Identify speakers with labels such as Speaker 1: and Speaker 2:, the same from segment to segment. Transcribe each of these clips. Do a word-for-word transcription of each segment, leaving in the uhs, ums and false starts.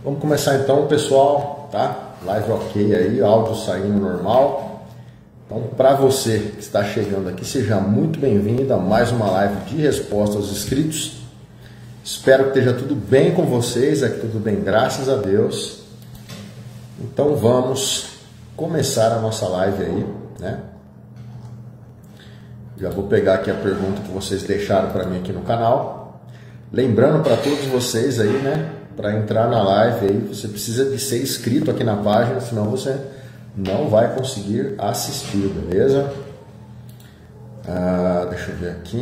Speaker 1: Vamos começar então, pessoal, tá? Live ok aí, áudio saindo normal. Então, para você que está chegando aqui, seja muito bem-vindo a mais uma live de resposta aos inscritos. Espero que esteja tudo bem com vocês, aqui tudo bem, graças a Deus. Então vamos começar a nossa live aí, né? Já vou pegar aqui a pergunta que vocês deixaram para mim aqui no canal. Lembrando para todos vocês aí, né? Para entrar na live aí, você precisa de ser inscrito aqui na página, senão você não vai conseguir assistir, beleza? Ah, deixa eu ver aqui.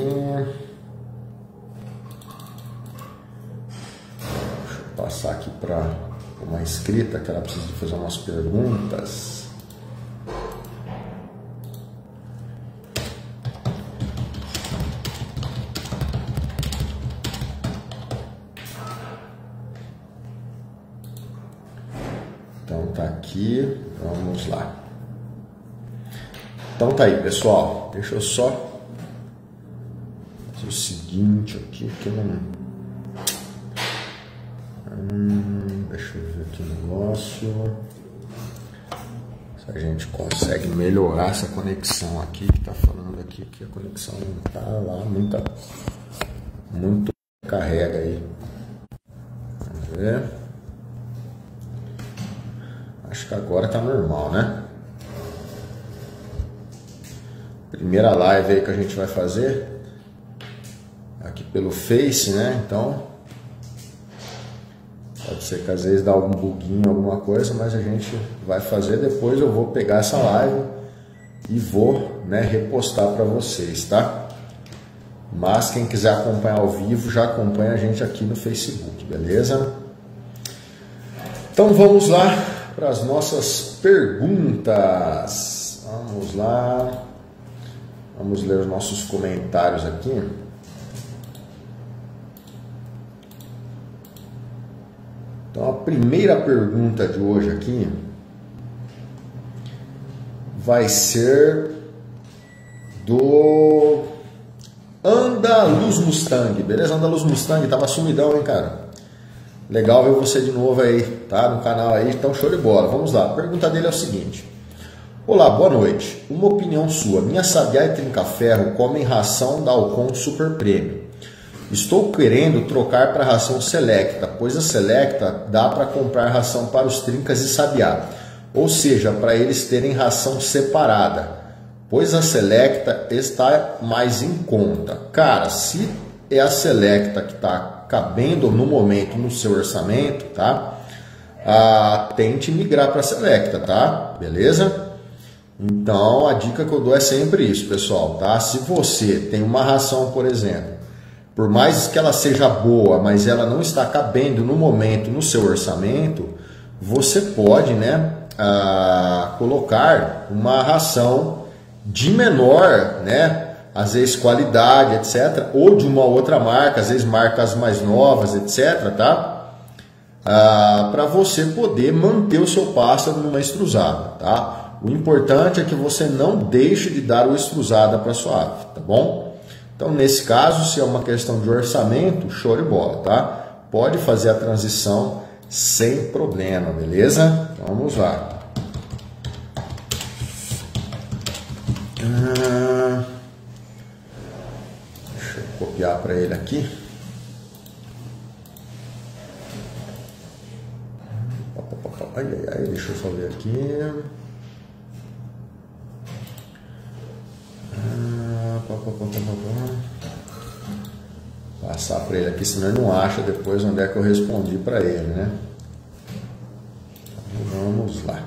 Speaker 1: Deixa eu passar aqui para uma inscrita que ela precisa fazer umas perguntas. Então tá aqui, vamos lá. Então tá aí, pessoal. Deixa eu só fazer o seguinte aqui, que não. Hum, deixa eu ver aqui o negócio. Se a gente consegue melhorar essa conexão aqui, que tá falando aqui que a conexão não tá lá, muita, muito carrega aí. Vamos ver. Acho que agora tá normal, né? Primeira live aí que a gente vai fazer aqui pelo Face, né? Então pode ser que às vezes dá algum buguinho, alguma coisa, mas a gente vai fazer. Depois eu vou pegar essa live e vou, né, repostar para vocês, tá? Mas quem quiser acompanhar ao vivo já acompanha a gente aqui no Facebook, beleza? Então vamos lá para as nossas perguntas. Vamos lá. Vamos ler os nossos comentários aqui. Então a primeira pergunta de hoje aqui vai ser do Andaluz Mustang. Beleza? Andaluz Mustang, tava sumidão, hein, cara? Legal ver você de novo aí, tá? No canal aí, então show de bola. Vamos lá, a pergunta dele é o seguinte. Olá, boa noite. Uma opinião sua. Minha Sabiá e Trinca-Ferro comem ração da Alcon Super Premium. Estou querendo trocar para ração Selecta, pois a Selecta dá para comprar ração para os Trincas e Sabiá. Ou seja, para eles terem ração separada, pois a Selecta está mais em conta. Cara, se é a Selecta que está cabendo no momento no seu orçamento, tá? Ah, tente migrar para a Selecta, tá? Beleza? Então a dica que eu dou é sempre isso, pessoal, tá? Se você tem uma ração, por exemplo, por mais que ela seja boa, mas ela não está cabendo no momento no seu orçamento, você pode, né, ah, colocar uma ração de menor, né? Às vezes qualidade, etcétera, ou de uma outra marca, às vezes marcas mais novas, etcétera, tá? Ah, para você poder manter o seu pássaro numa estrusada, tá? O importante é que você não deixe de dar o estrusada para sua ave, tá bom? Então, nesse caso, se é uma questão de orçamento, show de bola, tá? Pode fazer a transição sem problema, beleza? Vamos lá. Ah... Copiar para ele aqui. Ai, ai, ai, deixa eu só ver aqui. Passar para ele aqui, senão ele não acha depois onde é que eu respondi para ele, né? Então, vamos lá.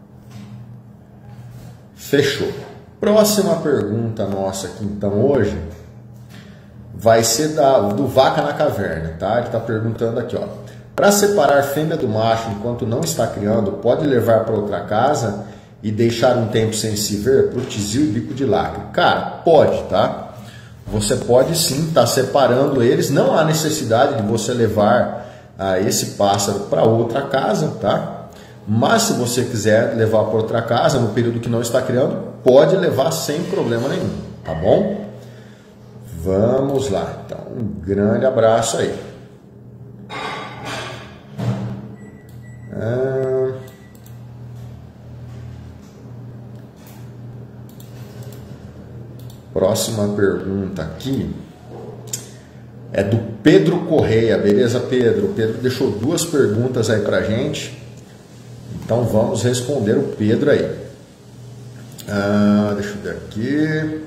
Speaker 1: Fechou. Próxima pergunta nossa aqui então hoje vai ser da, do Vaca na Caverna, tá? Ele está perguntando aqui, ó. Para separar fêmea do macho enquanto não está criando, pode levar para outra casa e deixar um tempo sem se ver por tizil e bico de lacre? Cara, pode, tá? Você pode sim estar tá separando eles. Não há necessidade de você levar ah, esse pássaro para outra casa, tá? Mas se você quiser levar para outra casa no período que não está criando, pode levar sem problema nenhum, tá bom? Vamos lá, então um grande abraço aí. Ah, próxima pergunta aqui é do Pedro Correia, beleza, Pedro? O Pedro deixou duas perguntas aí pra gente, então vamos responder o Pedro aí. Ah, deixa eu ver aqui.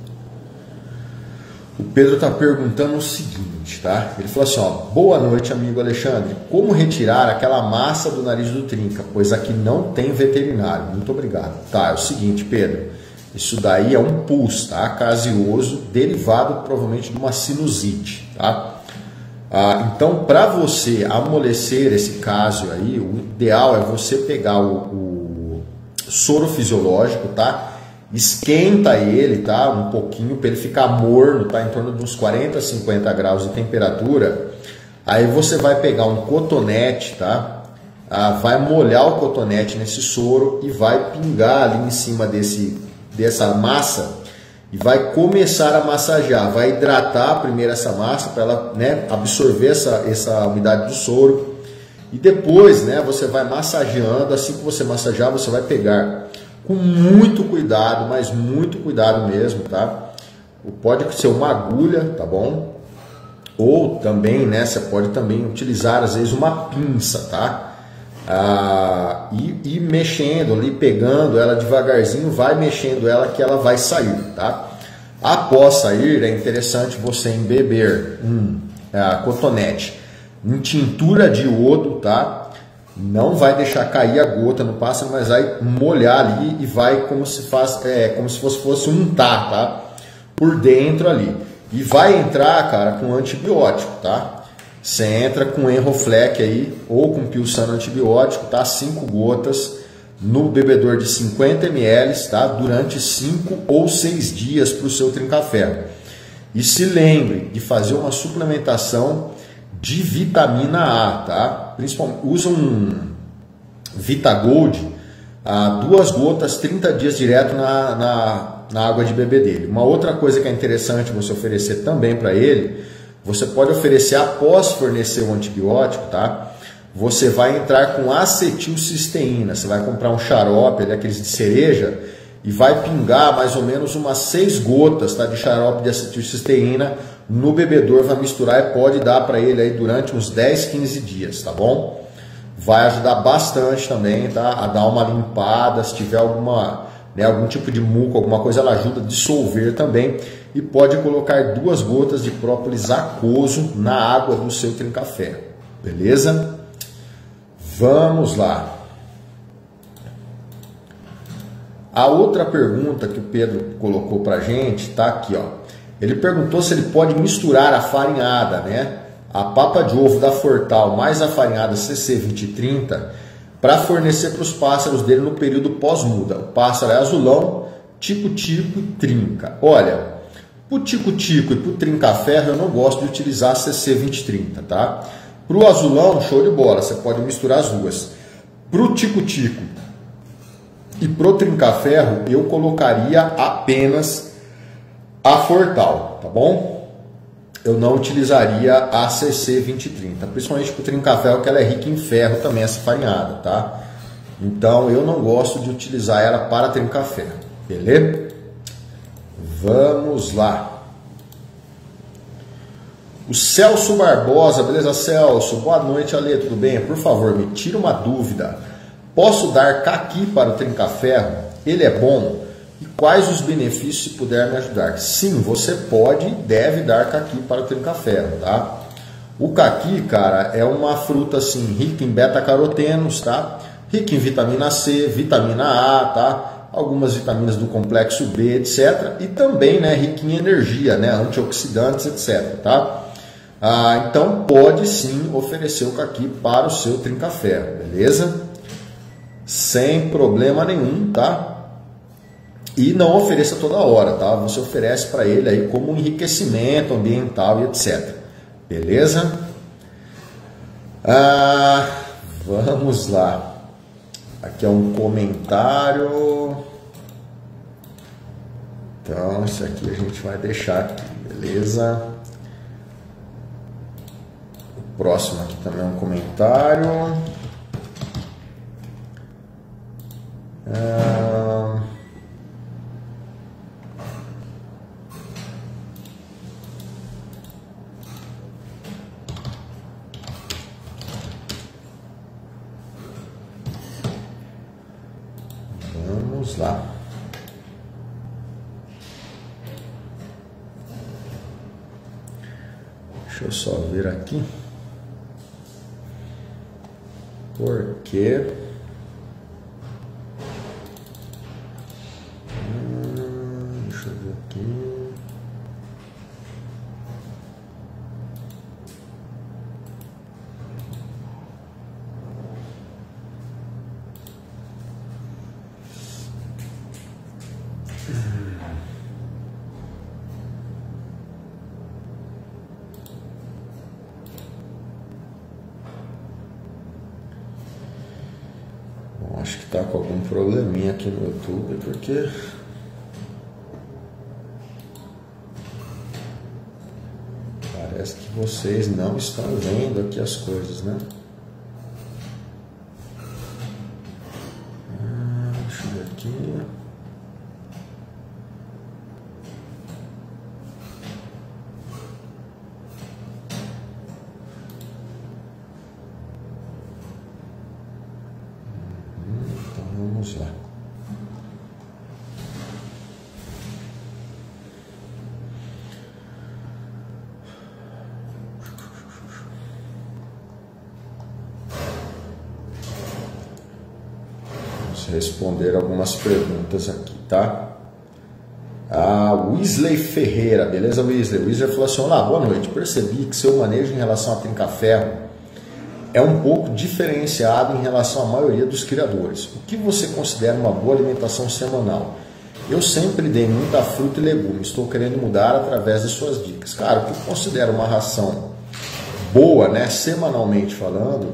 Speaker 1: O Pedro está perguntando o seguinte, tá? Ele falou assim, ó, boa noite, amigo Alexandre. Como retirar aquela massa do nariz do trinca? Pois aqui não tem veterinário. Muito obrigado. Tá, é o seguinte, Pedro. Isso daí é um pus, tá? Caseoso, derivado provavelmente de uma sinusite, tá? Ah, então, para você amolecer esse caso aí, o ideal é você pegar o, o soro fisiológico, tá? Esquenta ele, tá? Um pouquinho para ele ficar morno, tá? Em torno de uns quarenta, cinquenta graus de temperatura. Aí você vai pegar um cotonete, tá? Ah, vai molhar o cotonete nesse soro e vai pingar ali em cima desse, dessa massa e vai começar a massagear. Vai hidratar primeiro essa massa para ela, né, absorver essa, essa umidade do soro. E depois, né, você vai massageando. Assim que você massagear, você vai pegar com muito cuidado, mas muito cuidado mesmo, tá? Pode ser uma agulha, tá bom? Ou também, né, você pode também utilizar às vezes uma pinça, tá? Ah, e, e mexendo ali, pegando ela devagarzinho, vai mexendo ela que ela vai sair, tá? Após sair, é interessante você embeber um ah, cotonete em tintura de iodo, tá? Não vai deixar cair a gota no pássaro, mas vai molhar ali e vai como se faz, é, como se fosse, fosse untar, tá? Por dentro ali. E vai entrar, cara, com antibiótico, tá? Você entra com Enroflex aí, ou com Pilsano antibiótico, tá? cinco gotas no bebedor de cinquenta mililitros, tá? Durante cinco ou seis dias para o seu trinca-ferro. E se lembre de fazer uma suplementação de vitamina A, tá? Principalmente, usa um Vitagold, ah, duas gotas, trinta dias direto na, na, na água de beber dele. Uma outra coisa que é interessante você oferecer também para ele, você pode oferecer após fornecer o antibiótico, tá? Você vai entrar com acetilcisteína, você vai comprar um xarope, aqueles de cereja, e vai pingar mais ou menos umas seis gotas, tá, de xarope de acetilcisteína no bebedor, vai misturar e pode dar para ele aí durante uns dez, quinze dias, tá bom? Vai ajudar bastante também, tá, a dar uma limpada, se tiver alguma, né, algum tipo de muco, alguma coisa, ela ajuda a dissolver também. E pode colocar duas gotas de própolis aquoso na água do seu trinca-ferro, beleza? Vamos lá. A outra pergunta que o Pedro colocou para a gente está aqui, ó. Ele perguntou se ele pode misturar a farinhada, né? A papa de ovo da Fortal mais a farinhada C C vinte e trinta para fornecer para os pássaros dele no período pós-muda. O pássaro é azulão, tico-tico e trinca. Olha, para o tico-tico e para o trinca-ferro eu não gosto de utilizar a C C vinte e trinta, tá? Para o azulão, show de bola, você pode misturar as duas. Para o tico-tico e pro trinca-ferro, eu colocaria apenas a Fortal, tá bom? Eu não utilizaria a C C vinte e trinta, principalmente pro trinca-ferro, que ela é rica em ferro também, essa farinhada, tá? Então, eu não gosto de utilizar ela para trinca-ferro, beleza? Vamos lá. O Celso Barbosa, beleza, Celso? Boa noite, Ale, tudo bem? Por favor, me tira uma dúvida. Posso dar caqui para o trinca-ferro? Ele é bom? E quais os benefícios, se puder me ajudar? Sim, você pode e deve dar caqui para o trinca-ferro, tá? O caqui, cara, é uma fruta assim rica em beta-carotenos, tá? Rica em vitamina C, vitamina A, tá? Algumas vitaminas do complexo B, etcétera. E também, né, rica em energia, né, antioxidantes, etcétera, tá? Ah, então pode sim oferecer o caqui para o seu trinca-ferro, beleza? Sem problema nenhum, tá? E não ofereça toda hora, tá? Você oferece para ele aí como um enriquecimento ambiental e etcétera. Beleza? Ah, vamos lá. Aqui é um comentário. Então, isso aqui a gente vai deixar aqui, beleza? O próximo aqui também é um comentário. Ah, vamos lá. Deixa eu só ver aqui. Porque hum, deixa eu ver aqui. Acho que tá com algum probleminha aqui no YouTube, porque parece que vocês não estão vendo aqui as coisas, né? Ah, deixa eu ver aqui. Vamos lá. Vamos responder algumas perguntas aqui, tá? A Wesley Ferreira, beleza, Wesley? Wesley falou assim: olá, boa noite. Percebi que seu manejo em relação a trinca-ferro é um pouco diferenciado em relação à maioria dos criadores. O que você considera uma boa alimentação semanal? Eu sempre dei muita fruta e legumes, estou querendo mudar através de suas dicas. Cara, o que eu considero uma ração boa, né, semanalmente falando,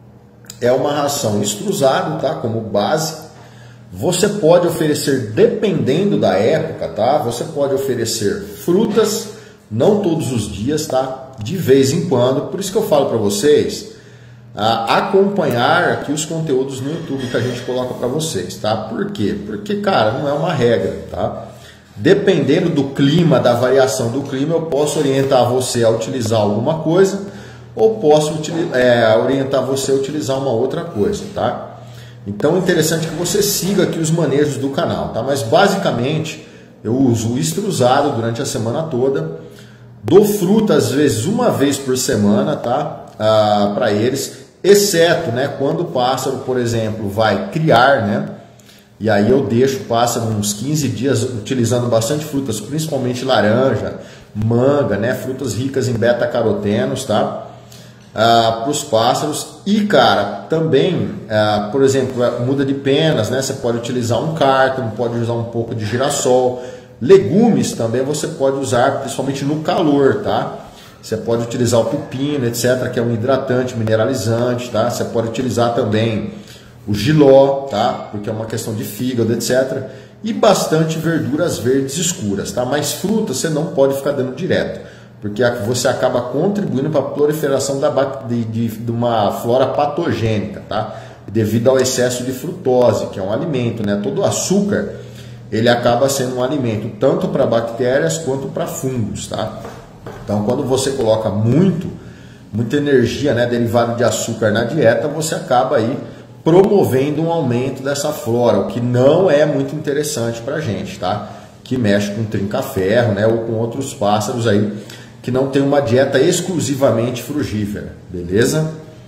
Speaker 1: é uma ração extrusada, tá, como base. Você pode oferecer, dependendo da época, tá, você pode oferecer frutas, não todos os dias, tá, de vez em quando. Por isso que eu falo para vocês a acompanhar aqui os conteúdos no YouTube que a gente coloca para vocês, tá? Por quê? Porque, cara, não é uma regra, tá? Dependendo do clima, da variação do clima, eu posso orientar você a utilizar alguma coisa ou posso é, orientar você a utilizar uma outra coisa, tá? Então é interessante que você siga aqui os manejos do canal, tá? Mas basicamente eu uso o extrusado durante a semana toda, dou fruta às vezes uma vez por semana, tá? Ah, para eles, exceto, né, quando o pássaro, por exemplo, vai criar, né, e aí eu deixo o pássaro uns quinze dias utilizando bastante frutas, principalmente laranja, manga, né, frutas ricas em beta-carotenos, tá, ah, para os pássaros. E, cara, também, ah, por exemplo, muda de penas, né, você pode utilizar um cártamo, pode usar um pouco de girassol, legumes também você pode usar, principalmente no calor, tá. Você pode utilizar o pepino, etcétera, que é um hidratante, mineralizante, tá? Você pode utilizar também o jiló, tá? Porque é uma questão de fígado, etcétera. E bastante verduras verdes escuras, tá? Mas frutas você não pode ficar dando direto, porque você acaba contribuindo para a proliferação da, de, de, de uma flora patogênica, tá? Devido ao excesso de frutose, que é um alimento, né? Todo açúcar, ele acaba sendo um alimento tanto para bactérias quanto para fungos, tá? Então, quando você coloca muito, muita energia, né, derivada de açúcar na dieta, você acaba aí promovendo um aumento dessa flora, o que não é muito interessante para a gente, tá? Que mexe com trinca-ferro, né, ou com outros pássaros aí que não tem uma dieta exclusivamente frugívora, beleza?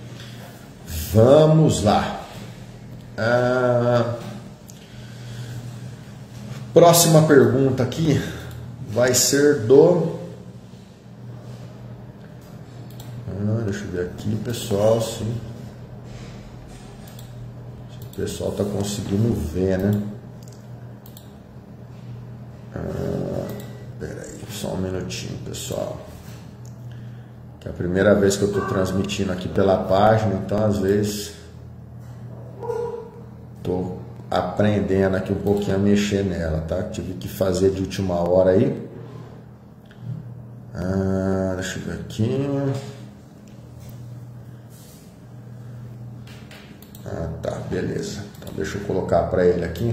Speaker 1: Vamos lá. Ah, próxima pergunta aqui vai ser do... Ah, deixa eu ver aqui, pessoal, se, se o pessoal tá conseguindo ver, né? Ah, peraí, só um minutinho, pessoal. Que é a primeira vez que eu tô transmitindo aqui pela página, então às vezes tô aprendendo aqui um pouquinho a mexer nela, tá? Tive que fazer de última hora aí. Ah, deixa eu ver aqui. Ah, tá, beleza. Então deixa eu colocar para ele aqui.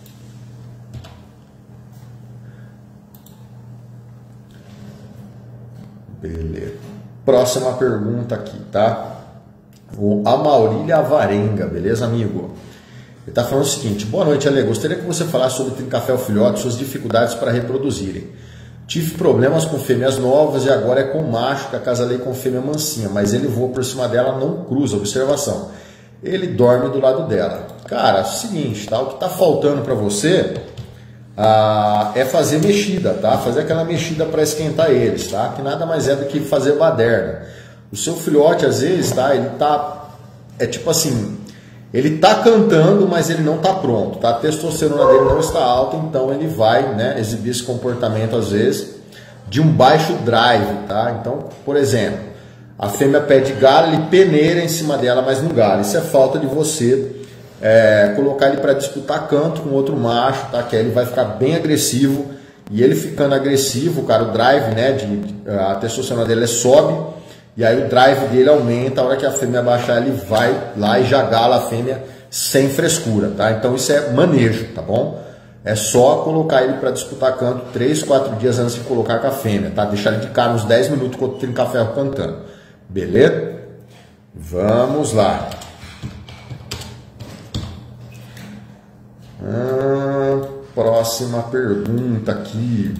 Speaker 1: Beleza. Próxima pergunta aqui, tá? O Amaurília Avarenga, beleza, amigo? Ele tá falando o seguinte: boa noite, Ale. Gostaria que você falasse sobre Trincafé ao Filhote, suas dificuldades para reproduzirem. Tive problemas com fêmeas novas e agora é com macho, que acasalei com fêmea mansinha, mas ele voa por cima dela, não cruza. Observação: ele dorme do lado dela. Cara, é o seguinte, tá? O que tá faltando para você ah, é fazer mexida, tá? Fazer aquela mexida para esquentar eles, tá? Que nada mais é do que fazer baderna. O seu filhote, às vezes, tá? Ele tá... É tipo assim... Ele tá cantando, mas ele não tá pronto, tá? A testosterona dele não está alta, então ele vai, né, exibir esse comportamento, às vezes, de um baixo drive, tá? Então, por exemplo, a fêmea pede galho, ele peneira em cima dela, mas no galho. Isso é falta de você é, colocar ele para disputar canto com outro macho, tá? Que aí ele vai ficar bem agressivo, e ele ficando agressivo, cara, o drive, né, de, de, a testosterona dele sobe, e aí o drive dele aumenta. A hora que a fêmea baixar, ele vai lá e já gala a fêmea sem frescura, tá? Então isso é manejo, tá bom? É só colocar ele para disputar canto três, quatro dias antes de colocar com a fêmea, tá? Deixar ele de cara uns dez minutos com o Trincafé cantando. Beleza? Vamos lá. Ah, próxima pergunta aqui.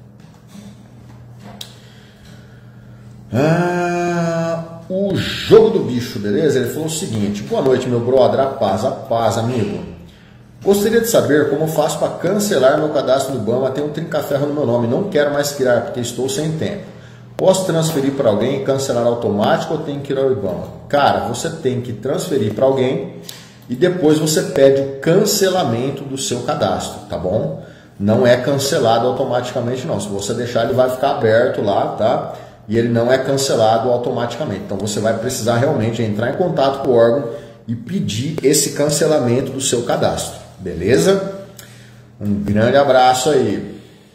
Speaker 1: Ah, o jogo do bicho, beleza? Ele falou o seguinte: boa noite, meu brother, a paz, a paz, amigo. Gostaria de saber como faço para cancelar meu cadastro no Ibama. Tem um Trincafé no meu nome, não quero mais criar porque estou sem tempo. Posso transferir para alguém e cancelar automático ou tenho que ir ao Ibama? Cara, você tem que transferir para alguém e depois você pede o cancelamento do seu cadastro, tá bom? Não é cancelado automaticamente não. Se você deixar, ele vai ficar aberto lá, tá? E ele não é cancelado automaticamente. Então você vai precisar realmente entrar em contato com o órgão e pedir esse cancelamento do seu cadastro. Beleza? Um grande abraço aí.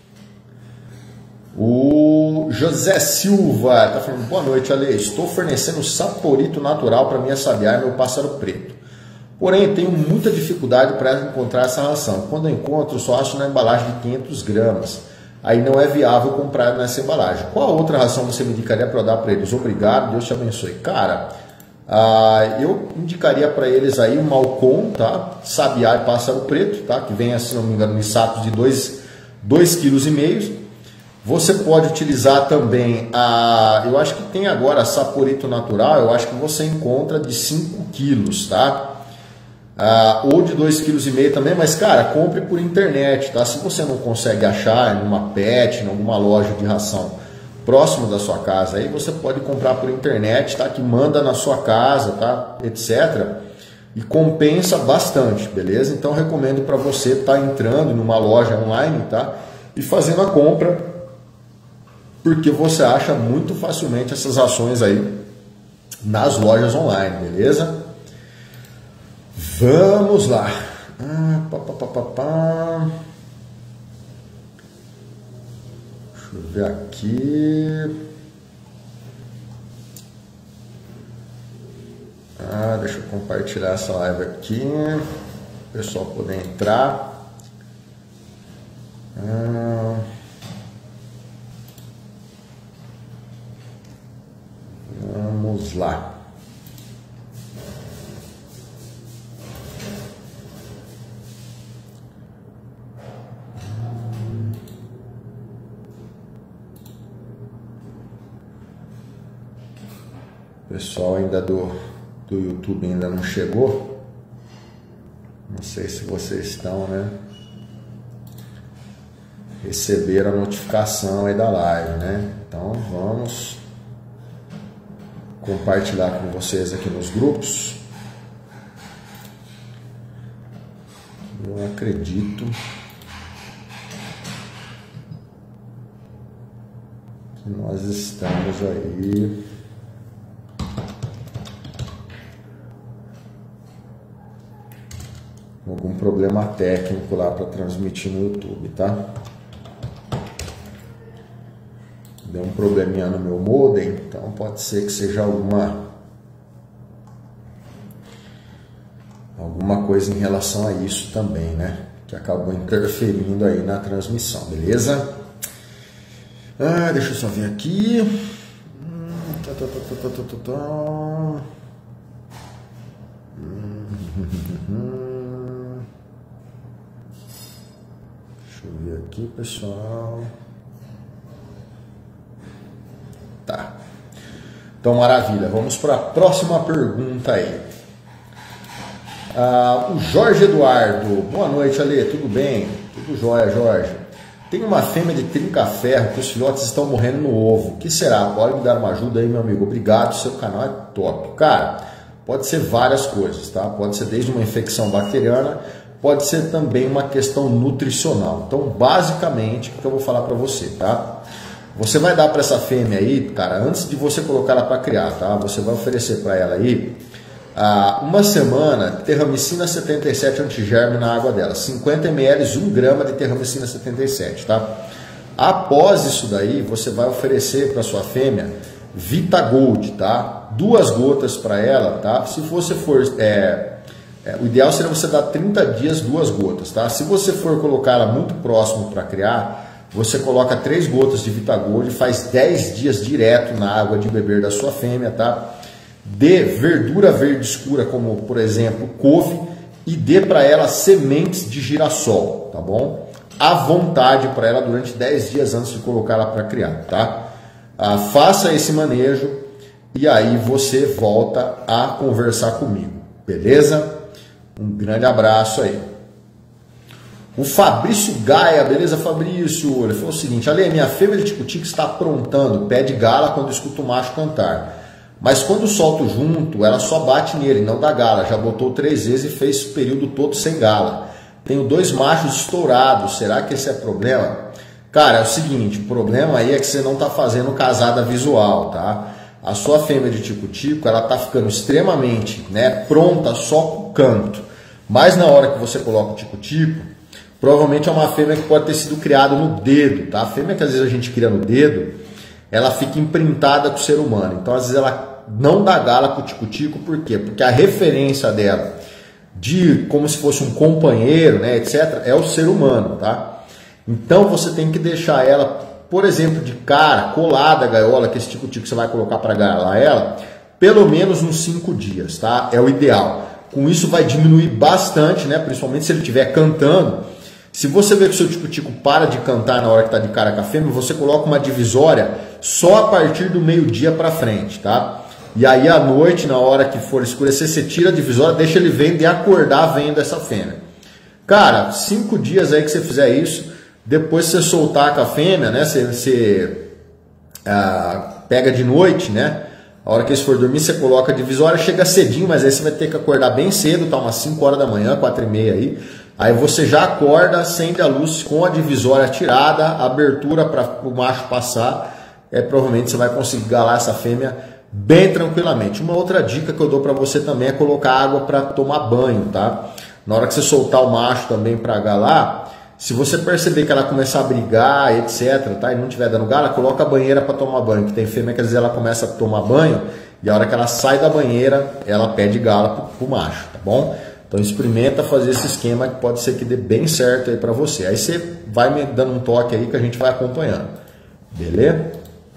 Speaker 1: O José Silva está falando: boa noite, Ale. Estou fornecendo saporito natural para minha sabiá e meu pássaro preto. Porém, tenho muita dificuldade para encontrar essa ração. Quando eu encontro, só acho na embalagem de quinhentas gramas. Aí não é viável comprar nessa embalagem. Qual outra ração você me indicaria para dar para eles? Obrigado, Deus te abençoe. Cara, ah, eu indicaria para eles aí o Malcom, tá? Sabiá e pássaro preto, tá? Que vem, se não me engano, em sacos de dois vírgula cinco quilos. Você pode utilizar também a... Eu acho que tem agora saporito natural, eu acho que você encontra de cinco quilos, tá? Ah, ou de dois vírgula cinco quilos também, mas cara, compre por internet, tá? Se você não consegue achar em uma pet, em alguma loja de ração próximo da sua casa, aí você pode comprar por internet, tá? Que manda na sua casa, tá? Etc. E compensa bastante, beleza? Então recomendo para você estar tá entrando numa loja online, tá? E fazendo a compra, porque você acha muito facilmente essas ações aí nas lojas online, beleza? Vamos lá. Ah, pá, pá, pá, pá, pá. Deixa eu ver aqui. Ah, deixa eu compartilhar essa live aqui. O pessoal poder entrar. Ah, vamos lá. O pessoal ainda do, do YouTube ainda não chegou. Não sei se vocês estão, né? Receberam a notificação aí da live, né? Então vamos compartilhar com vocês aqui nos grupos. Eu acredito que nós estamos aí. Algum problema técnico lá para transmitir no YouTube, tá? Deu um probleminha no meu modem, então pode ser que seja alguma alguma coisa em relação a isso também, né? Que acabou interferindo aí na transmissão, beleza? Ah, deixa eu só ver aqui. Hum, tá, tá, tá, tá, tá, tá, tá. Hum, deixa eu ver aqui, pessoal. Tá. Então, maravilha. Vamos para a próxima pergunta aí. Ah, o Jorge Eduardo. Boa noite, Ale. Tudo bem? Tudo jóia, Jorge. Tem uma fêmea de trinca-ferro que os filhotes estão morrendo no ovo. O que será? Pode me dar uma ajuda aí, meu amigo? Obrigado, seu canal é top. Cara, pode ser várias coisas, tá? Pode ser desde uma infecção bacteriana, pode ser também uma questão nutricional. Então, basicamente, o que eu vou falar para você, tá? Você vai dar para essa fêmea aí, cara, antes de você colocar ela para criar, tá? Você vai oferecer para ela aí ah, uma semana terramicina setenta e sete antigerme na água dela, cinquenta mililitros, um grama de terramicina setenta e sete, tá? Após isso daí, você vai oferecer para sua fêmea Vitagold, tá? Duas gotas para ela, tá? Se você for, é, é, o ideal seria você dar trinta dias, duas gotas, tá? Se você for colocar ela muito próximo para criar, você coloca três gotas de Vitagold, faz dez dias direto na água de beber da sua fêmea, tá? Dê verdura verde escura, como por exemplo couve, e dê para ela sementes de girassol, tá bom? À vontade para ela durante dez dias antes de colocar ela para criar, tá? Ah, faça esse manejo e aí você volta a conversar comigo, beleza? Um grande abraço aí. O Fabrício Gaia, beleza, Fabrício? Ele falou o seguinte: Ale, minha fêmea de tico-tico está aprontando, pede gala quando escuta o macho cantar. Mas quando solto junto, ela só bate nele, não dá gala. Já botou três vezes e fez o período todo sem gala. Tenho dois machos estourados, será que esse é problema? Cara, é o seguinte, o problema aí é que você não está fazendo casada visual, tá? A sua fêmea de tico-tico, ela está ficando extremamente, né, pronta só com o canto. Mas na hora que você coloca o tico-tico, provavelmente é uma fêmea que pode ter sido criada no dedo, tá? A fêmea que às vezes a gente cria no dedo, ela fica imprintada com o ser humano. Então, às vezes, ela não dá gala com o tico-tico, por quê? Porque a referência dela, de como se fosse um companheiro, né, etcétera, é o ser humano, tá? Então, você tem que deixar ela, por exemplo, de cara, colada a gaiola, que esse tico-tico você vai colocar para galar ela, pelo menos uns cinco dias, tá? É o ideal. Com isso, vai diminuir bastante, né? Principalmente se ele estiver cantando. Se você vê que o seu tico-tico para de cantar na hora que está de cara com a fêmea, você coloca uma divisória só a partir do meio-dia para frente, tá? E aí à noite, na hora que for escurecer, você tira a divisória, deixa ele vendo e acordar vendo essa fêmea. Cara, cinco dias aí que você fizer isso, depois você soltar com a fêmea, né? Você, você ah, pega de noite, né? A hora que eles for dormir, você coloca a divisória, chega cedinho, mas aí você vai ter que acordar bem cedo, tá? Umas cinco horas da manhã, quatro e meia aí. Aí você já acorda, acende a luz com a divisória tirada, abertura para o macho passar. É, provavelmente você vai conseguir galar essa fêmea bem tranquilamente. Uma outra dica que eu dou para você também é colocar água para tomar banho, tá? Na hora que você soltar o macho também para galar, se você perceber que ela começar a brigar, etcétera, tá? E não estiver dando gala, coloca a banheira para tomar banho. Que tem fêmea que às vezes ela começa a tomar banho e a hora que ela sai da banheira, ela pede gala pro, pro macho, tá bom? Então experimenta fazer esse esquema que pode ser que dê bem certo aí para você. Aí você vai me dando um toque aí que a gente vai acompanhando. Beleza?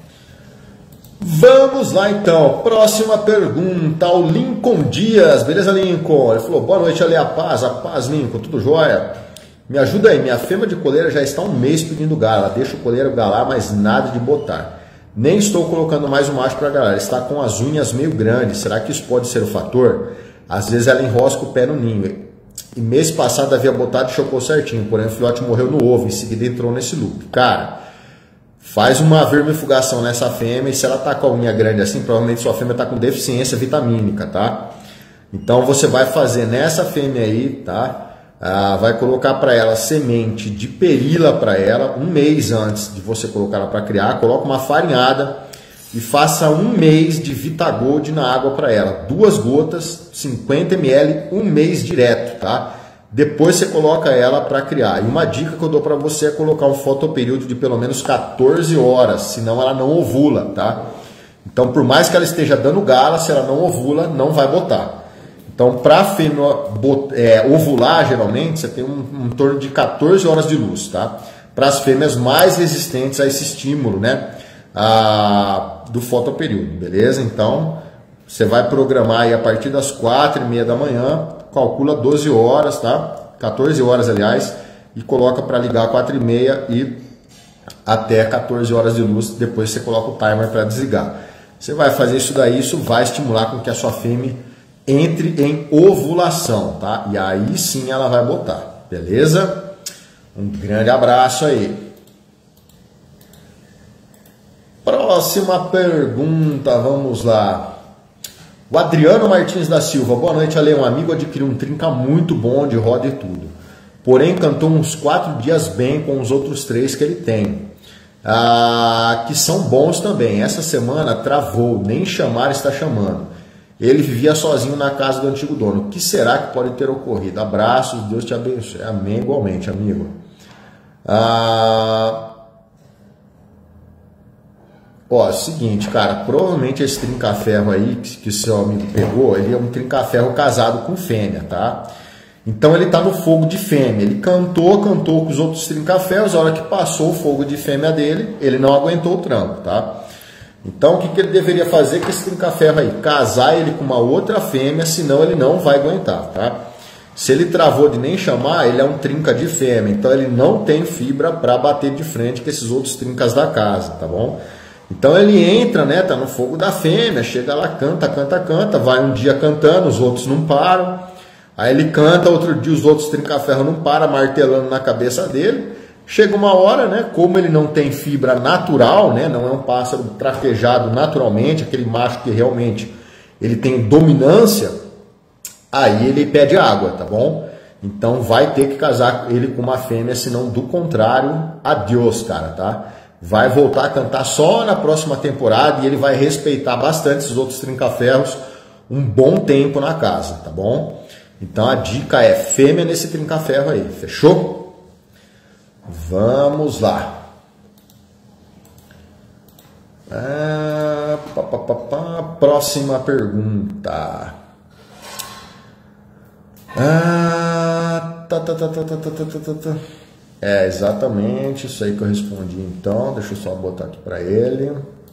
Speaker 1: Vamos lá então. Próxima pergunta. O Lincoln Dias. Beleza, Lincoln? Ele falou, boa noite, Ale, a paz. A paz, Lincoln. Tudo jóia? Me ajuda aí. Minha fêmea de coleira já está um mês pedindo gala. Deixa o coleiro galar, mas nada de botar. Nem estou colocando mais o macho para galar. Está com as unhas meio grandes. Será que isso pode ser o fator? Às vezes ela enrosca o pé no ninho. E mês passado havia botado e chocou certinho. Porém o filhote morreu no ovo. Em seguida entrou nesse loop. Cara, faz uma vermifugação nessa fêmea. E se ela tá com a unha grande assim, provavelmente sua fêmea tá com deficiência vitamínica, tá? Então você vai fazer nessa fêmea aí, tá? Ah, vai colocar para ela semente de perila para ela. Um mês antes de você colocar ela para criar. Coloca uma farinhada. E faça um mês de Vitagold na água para ela. Duas gotas, cinquenta mililitros, um mês direto, tá? Depois você coloca ela para criar. E uma dica que eu dou para você é colocar um fotoperíodo de pelo menos quatorze horas, senão ela não ovula, tá? Então, por mais que ela esteja dando gala, se ela não ovula, não vai botar. Então, para a fêmea é, ovular, geralmente, você tem um, um torno de quatorze horas de luz, tá? Para as fêmeas mais resistentes a esse estímulo, né? A, do fotoperíodo, beleza? Então, você vai programar aí a partir das quatro e meia da manhã, calcula doze horas, tá? quatorze horas, aliás, e coloca para ligar quatro e meia e até quatorze horas de luz, depois você coloca o timer para desligar. Você vai fazer isso daí, isso vai estimular com que a sua fêmea entre em ovulação, tá? E aí sim ela vai botar, beleza? Um grande abraço aí. Próxima pergunta, vamos lá. O Adriano Martins da Silva. Boa noite, Ale. Um amigo adquiriu um trinca muito bom de roda e tudo. Porém, cantou uns quatro dias bem com os outros três que ele tem. Ah, que são bons também. Essa semana travou, nem chamar está chamando. Ele vivia sozinho na casa do antigo dono. O que será que pode ter ocorrido? Abraços, Deus te abençoe. Amém, igualmente, amigo. Ah... Ó, é o seguinte, cara, provavelmente esse trinca-ferro aí que, que o seu amigo pegou, ele é um trinca-ferro casado com fêmea, tá? Então ele tá no fogo de fêmea, ele cantou, cantou com os outros trinca-ferros, a hora que passou o fogo de fêmea dele, ele não aguentou o tranco, tá? Então o que, que ele deveria fazer com esse trinca-ferro aí? Casar ele com uma outra fêmea, senão ele não vai aguentar, tá? Se ele travou de nem chamar, ele é um trinca de fêmea, então ele não tem fibra para bater de frente com esses outros trincas da casa, tá bom? Então ele entra, né, tá no fogo da fêmea, chega lá, canta, canta, canta, vai um dia cantando, os outros não param, aí ele canta, outro dia os outros trinca-ferro não param, martelando na cabeça dele, chega uma hora, né, como ele não tem fibra natural, né, não é um pássaro traquejado naturalmente, aquele macho que realmente ele tem dominância, aí ele pede água, tá bom? Então vai ter que casar ele com uma fêmea, senão do contrário, adeus, cara, tá? Vai voltar a cantar só na próxima temporada e ele vai respeitar bastante esses outros trinca-ferros um bom tempo na casa, tá bom? Então a dica é fêmea nesse trinca-ferro aí, fechou? Vamos lá. Ah, pá, pá, pá, pá. Próxima pergunta. Ah, tá, tá, tá, tá, tá, tá, tá, tá, tá. É exatamente isso aí que eu respondi, então deixa eu só botar aqui para ele.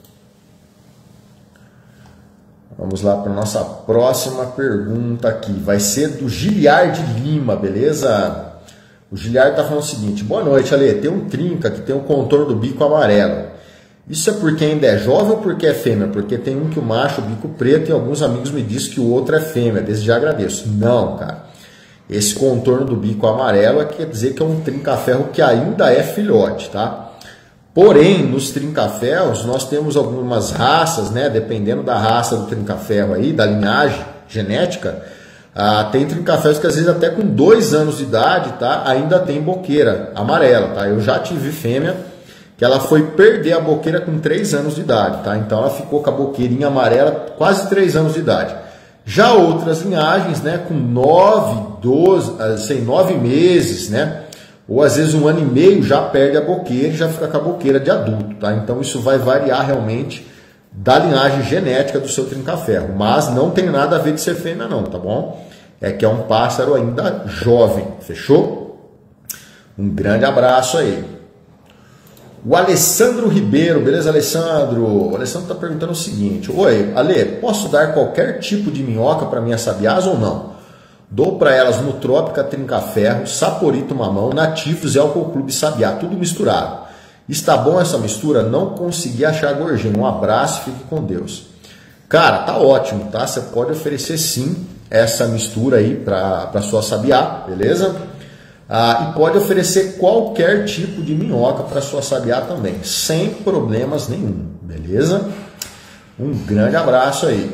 Speaker 1: Vamos lá para nossa próxima pergunta aqui, vai ser do Giliard Lima, beleza? O Giliard está falando o seguinte: boa noite, Ale, tem um trinca que tem o contorno do bico amarelo, isso é porque ainda é jovem ou porque é fêmea? Porque tem um que o macho, o bico preto, e alguns amigos me dizem que o outro é fêmea, desde já agradeço. Não, cara. Esse contorno do bico amarelo quer dizer que é um trinca-ferro que ainda é filhote, tá? Porém, nos trinca-ferros, nós temos algumas raças, né? Dependendo da raça do trinca-ferro aí, da linhagem genética, ah, tem trinca-ferros que às vezes até com dois anos de idade, tá? Ainda tem boqueira amarela, tá? Eu já tive fêmea que ela foi perder a boqueira com três anos de idade, tá? Então ela ficou com a boqueirinha amarela quase três anos de idade. Já outras linhagens, né, com nove, doze, assim, nove meses, né, ou às vezes um ano e meio já perde a boqueira e já fica com a boqueira de adulto, tá? Então isso vai variar realmente da linhagem genética do seu trinca-ferro, mas não tem nada a ver de ser fêmea não, tá bom? É que é um pássaro ainda jovem, fechou? Um grande abraço aí. O Alessandro Ribeiro, beleza, Alessandro? O Alessandro está perguntando o seguinte: oi, Ale, posso dar qualquer tipo de minhoca para minhas sabiás ou não? Dou para elas Nutrópica, Trinca-Ferro, Saporito Mamão, Nativos e Álcool Clube Sabiá, tudo misturado. Está bom essa mistura? Não consegui achar gorjinha. Um abraço, fique com Deus. Cara, tá ótimo, tá? Você pode oferecer sim essa mistura aí para sua sabiá, beleza? Ah, e pode oferecer qualquer tipo de minhoca para sua sabiá também, sem problemas nenhum, beleza? Um grande abraço aí.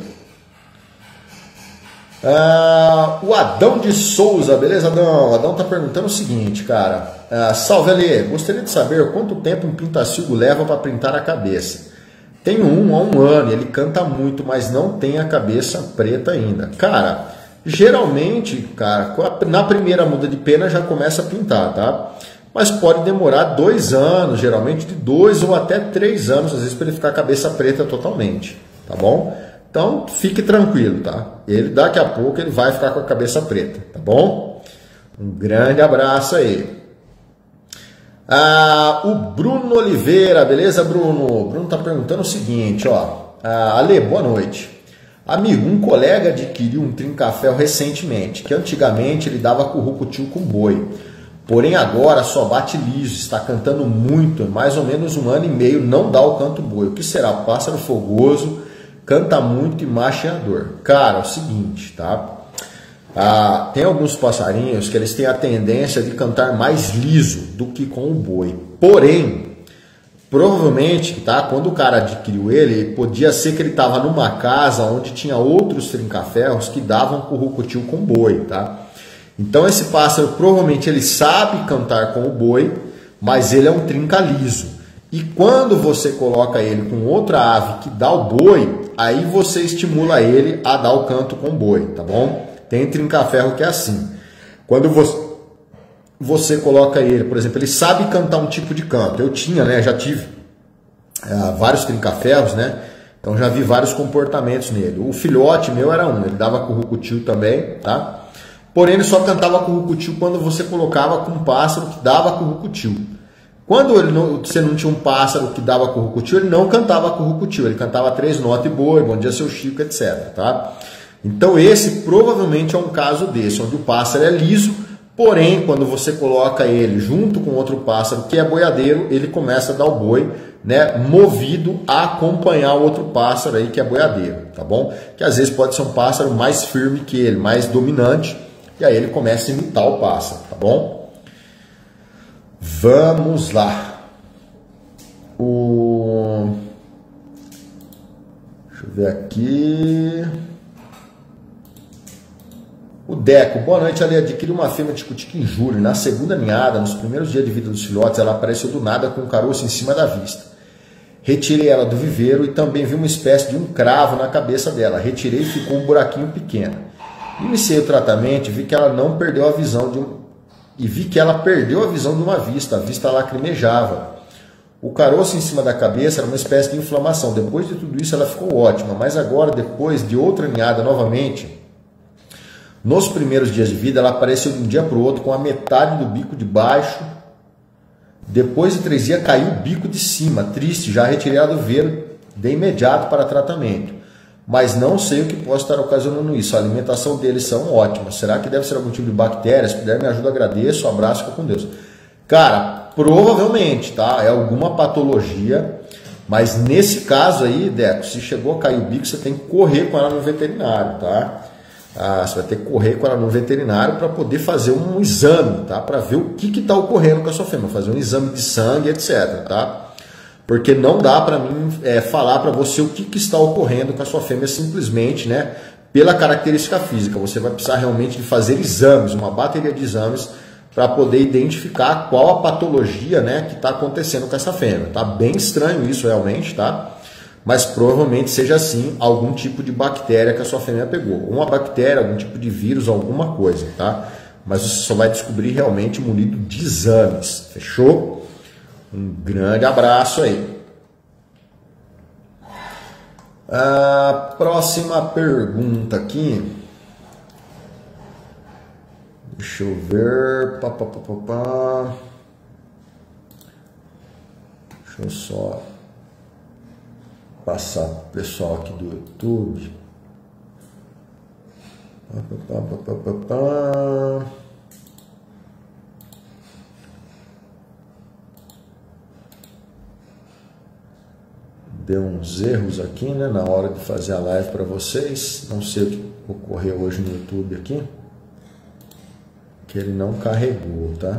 Speaker 1: Ah, o Adão de Souza, beleza, Adão? O Adão tá perguntando o seguinte, cara. Ah, salve, Ale, gostaria de saber quanto tempo um pintacilgo leva para pintar a cabeça. Tenho um há um ano e ele canta muito, mas não tem a cabeça preta ainda. Cara, geralmente, cara, na primeira muda de pena já começa a pintar, tá? Mas pode demorar dois anos, geralmente de dois ou até três anos, às vezes, para ele ficar a cabeça preta totalmente, tá bom? Então fique tranquilo, tá? Ele daqui a pouco ele vai ficar com a cabeça preta, tá bom? Um grande abraço aí. Ah, o Bruno Oliveira, beleza, Bruno? O Bruno tá perguntando o seguinte, ó. Ah, Ale, boa noite. Amigo, um colega adquiriu um trinca-ferro recentemente, que antigamente ele dava currucutil com boi. Porém agora só bate liso, está cantando muito, mais ou menos um ano e meio não dá o canto boi. O que será? Pássaro fogoso, canta muito e macheador. Cara, é o seguinte, tá? Ah, tem alguns passarinhos que eles têm a tendência de cantar mais liso do que com o boi. Porém, provavelmente, tá? Quando o cara adquiriu ele, podia ser que ele estava numa casa onde tinha outros trinca-ferros que davam currucutil com boi, tá? Então esse pássaro provavelmente ele sabe cantar com o boi, mas ele é um trinca liso. E quando você coloca ele com outra ave que dá o boi, aí você estimula ele a dar o canto com o boi, tá bom? Tem trinca-ferro que é assim. Quando você, você coloca ele, por exemplo, ele sabe cantar um tipo de canto. Eu tinha, né? Já tive uh, vários trinca-ferros, né? Então já vi vários comportamentos nele. O filhote meu era um, ele dava currucutil também, tá? Porém, ele só cantava currucutil quando você colocava com um pássaro que dava currucutil. Quando ele não, você não tinha um pássaro que dava currucutil, ele não cantava currucutil. Ele cantava três notas e boi, bom dia seu Chico, etcétera. Tá? Então esse provavelmente é um caso desse, onde o pássaro é liso, porém, quando você coloca ele junto com outro pássaro que é boiadeiro, ele começa a dar o boi, né, movido a acompanhar o outro pássaro aí que é boiadeiro, tá bom? Que às vezes pode ser um pássaro mais firme que ele, mais dominante, e aí ele começa a imitar o pássaro, tá bom? Vamos lá. O... Deixa eu ver aqui. O Deco, boa noite, Ali. Adquiriu uma fêmea de cutica em julho. Na segunda ninhada, nos primeiros dias de vida dos filhotes, ela apareceu do nada com um caroço em cima da vista. Retirei ela do viveiro e também vi uma espécie de um cravo na cabeça dela. Retirei e ficou um buraquinho pequeno. Iniciei o tratamento e vi que ela não perdeu a visão de um... e vi que ela perdeu a visão de uma vista. A vista lacrimejava. O caroço em cima da cabeça era uma espécie de inflamação. Depois de tudo isso, ela ficou ótima. Mas agora, depois de outra ninhada novamente, nos primeiros dias de vida, ela apareceu de um dia para o outro com a metade do bico de baixo. Depois de três dias, caiu o bico de cima. Triste, já retirei ela do viveiro de imediato para tratamento. Mas não sei o que possa estar ocasionando isso. A alimentação deles são ótimas. Será que deve ser algum tipo de bactéria? Se puder, me ajuda, agradeço. Um abraço, fica com Deus. Cara, provavelmente, tá? É alguma patologia. Mas nesse caso aí, Deco, se chegou a cair o bico, você tem que correr com ela no veterinário, tá? Ah, você vai ter que correr com ela no veterinário para poder fazer um exame, tá? Para ver o que está ocorrendo com a sua fêmea. Fazer um exame de sangue, etcétera, tá? Porque não dá para mim é, falar para você o que, que está ocorrendo com a sua fêmea simplesmente, né, pela característica física. Você vai precisar realmente de fazer exames, uma bateria de exames, para poder identificar qual a patologia, né, que está acontecendo com essa fêmea. Tá bem estranho isso realmente, tá? Mas provavelmente seja assim algum tipo de bactéria que a sua fêmea pegou. Uma bactéria, algum tipo de vírus, alguma coisa, tá? Mas você só vai descobrir realmente munido de exames, fechou? Um grande abraço aí. A próxima pergunta aqui. Deixa eu ver. Pá, pá, pá, pá, pá. Deixa eu só passar para o pessoal aqui do YouTube. Pá, pá, pá, pá, pá, pá. Deu uns erros aqui, né, na hora de fazer a live para vocês. Não sei o que ocorreu hoje no YouTube aqui, que ele não carregou, tá?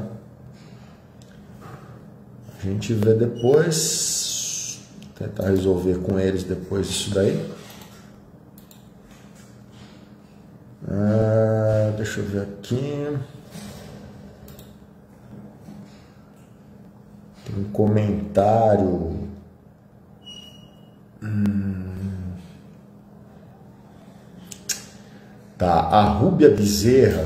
Speaker 1: A gente vê depois, tentar resolver com eles depois isso daí. Ah, deixa eu ver aqui. Tem um comentário. Hum. Tá, a Rúbia Bezerra,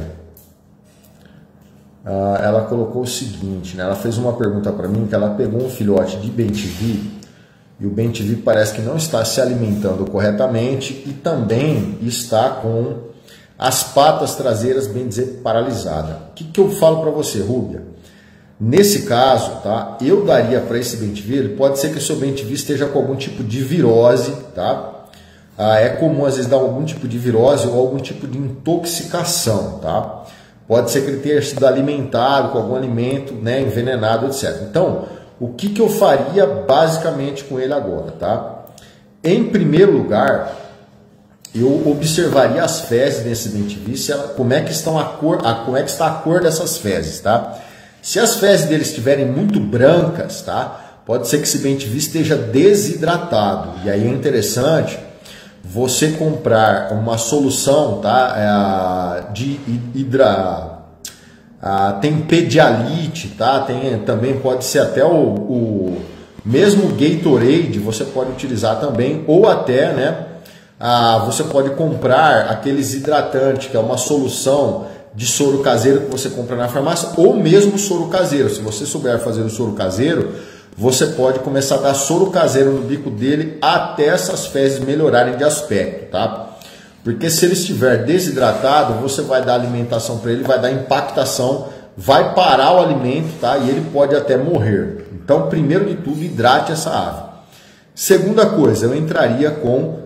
Speaker 1: ah, ela colocou o seguinte, né? Ela fez uma pergunta para mim, que ela pegou um filhote de bem T V e o bem-te vi parece que não está se alimentando corretamente e também está com as patas traseiras, bem dizer, paralisadas. O que, que eu falo para você, Rúbia? Nesse caso, tá, eu daria para esse bem-te vi, ele pode ser que o seu bem-te vi esteja com algum tipo de virose, tá? Ah, é comum às vezes dar algum tipo de virose ou algum tipo de intoxicação, tá? Pode ser que ele tenha sido alimentado com algum alimento, né, envenenado, etcétera. Então, o que, que eu faria basicamente com ele agora, tá? Em primeiro lugar, eu observaria as fezes desse bem-te vi, se ela, como é que estão a cor, a, como é que está a cor dessas fezes, tá? Se as fezes dele estiverem muito brancas, tá? Pode ser que esse bem-te vi esteja desidratado. E aí é interessante você comprar uma solução, tá? É, de hidra, a, tem pedialite, tá? Tem, também pode ser até o, o mesmo Gatorade, você pode utilizar também, ou até, né? A, você pode comprar aqueles hidratantes, que é uma solução de soro caseiro que você compra na farmácia, ou mesmo soro caseiro. Se você souber fazer o soro caseiro, você pode começar a dar soro caseiro no bico dele até essas fezes melhorarem de aspecto, tá? Porque se ele estiver desidratado, você vai dar alimentação para ele, vai dar impactação, vai parar o alimento, tá? E ele pode até morrer. Então, primeiro de tudo, hidrate essa ave. Segunda coisa, eu entraria com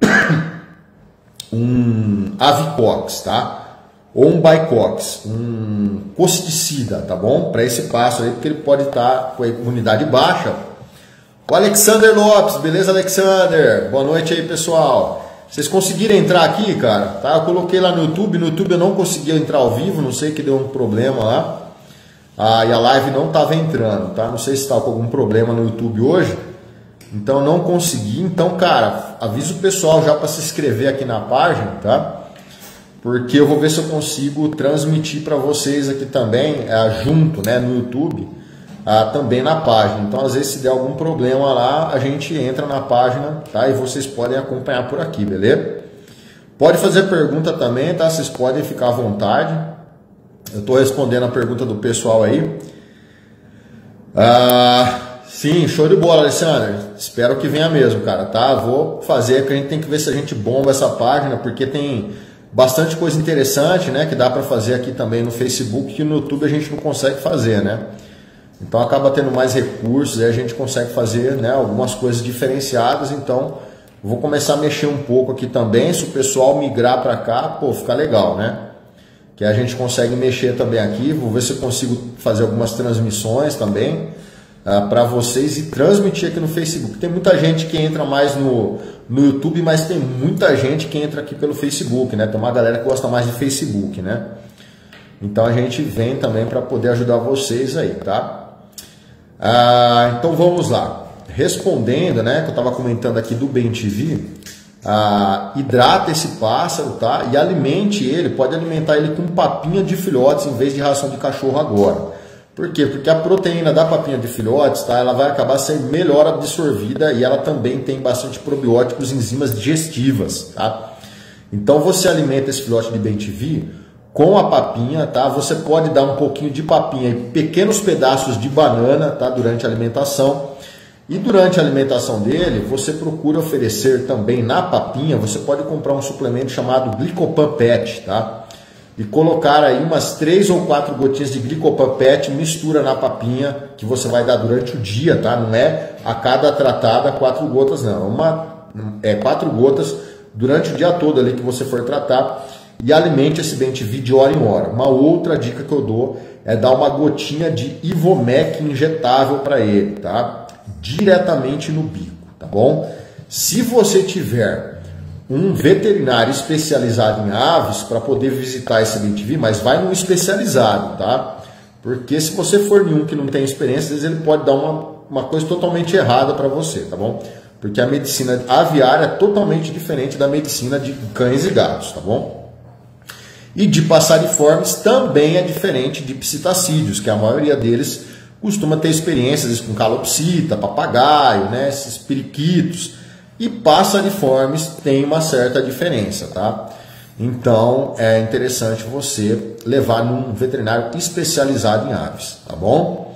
Speaker 1: um Avicox, tá? Ou um Bicox, um costicida, tá bom? Para esse passo aí, porque ele pode estar com a imunidade baixa. O Alexander Lopes, beleza, Alexander? Boa noite aí, pessoal. Vocês conseguiram entrar aqui, cara? Tá? Eu coloquei lá no YouTube, no YouTube eu não conseguia entrar ao vivo, não sei que deu um problema lá. Ah, e a live não estava entrando, tá? Não sei se estava com algum problema no YouTube hoje. Então não consegui. Então, cara, avisa o pessoal já para se inscrever aqui na página, tá? Porque eu vou ver se eu consigo transmitir para vocês aqui também, é, junto, né, no YouTube, ah, também na página. Então, às vezes, se der algum problema lá, a gente entra na página, tá? E vocês podem acompanhar por aqui, beleza? Pode fazer pergunta também, tá? Vocês podem ficar à vontade. Eu estou respondendo a pergunta do pessoal aí. Ah, sim, show de bola, Alessandro. Espero que venha mesmo, cara, tá? Vou fazer, que a gente tem que ver se a gente bomba essa página, porque tem bastante coisa interessante, né, que dá para fazer aqui também no Facebook, que no YouTube a gente não consegue fazer, né? Então acaba tendo mais recursos, aí a gente consegue fazer, né, algumas coisas diferenciadas. Então vou começar a mexer um pouco aqui também, se o pessoal migrar para cá, pô, fica legal, né? Que a gente consegue mexer também aqui. Vou ver se eu consigo fazer algumas transmissões também uh, para vocês e transmitir aqui no Facebook. Tem muita gente que entra mais no no YouTube, mas tem muita gente que entra aqui pelo Facebook, né? Tem uma galera que gosta mais de Facebook, né? Então a gente vem também para poder ajudar vocês aí, tá? Ah, então vamos lá. Respondendo, né? Que eu estava comentando aqui do bem-te vi, ah, hidrata esse pássaro, tá? E alimente ele, pode alimentar ele com papinha de filhotes em vez de ração de cachorro agora. Por quê? Porque a proteína da papinha de filhotes, tá, ela vai acabar sendo melhor absorvida e ela também tem bastante probióticos e enzimas digestivas, tá? Então você alimenta esse filhote de bem-te vi com a papinha, tá? Você pode dar um pouquinho de papinha e pequenos pedaços de banana, tá, durante a alimentação. E durante a alimentação dele, você procura oferecer também na papinha, você pode comprar um suplemento chamado Glicopan Pet, tá? E colocar aí umas três ou quatro gotinhas de Glicopan Pet, mistura na papinha, que você vai dar durante o dia, tá? Não é a cada tratada quatro gotas, não. Uma, é quatro gotas durante o dia todo ali que você for tratar. E alimente esse bem-te vi de hora em hora. Uma outra dica que eu dou é dar uma gotinha de Ivomec injetável para ele, tá? Diretamente no bico, tá bom? Se você tiver um veterinário especializado em aves para poder visitar esse bem-te vi, mas vai num especializado, tá? Porque se você for nenhum que não tem experiência, às vezes ele pode dar uma, uma coisa totalmente errada para você, tá bom? Porque a medicina aviária é totalmente diferente da medicina de cães e gatos, tá bom? E de passariformes também é diferente de psitacídeos, que a maioria deles costuma ter experiências com calopsita, papagaio, né, esses periquitos. E passariformes tem uma certa diferença, tá? Então é interessante você levar num veterinário especializado em aves, tá bom?